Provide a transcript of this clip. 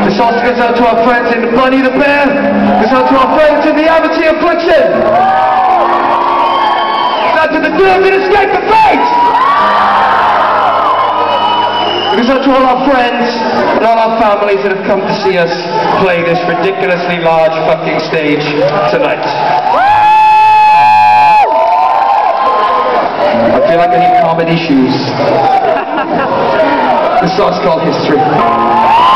This also goes out to our friends in Bunny the Bear. Goes out to our friends in the Amity Affliction. Goes out to the Doomed and Escape the Fate. It goes out to all our friends and all our families that have come to see us play this ridiculously large fucking stage tonight. I feel like I need comedy shoes. This song's called History.